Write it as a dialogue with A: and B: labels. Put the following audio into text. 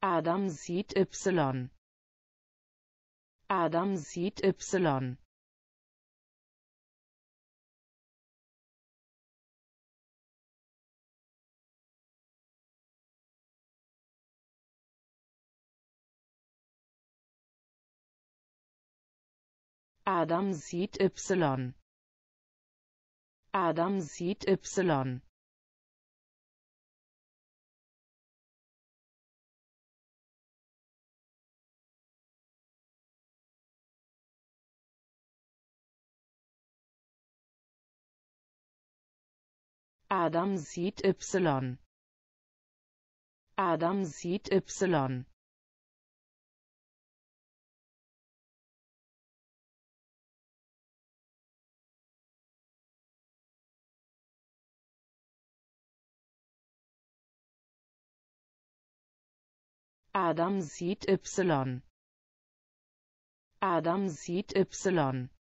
A: Adam sieht Y. Adam sieht Y. Adam sieht Y. Adam sieht Y. Adam sieht Y. Adam sieht Y. Adam sieht Y. Adam sieht Y.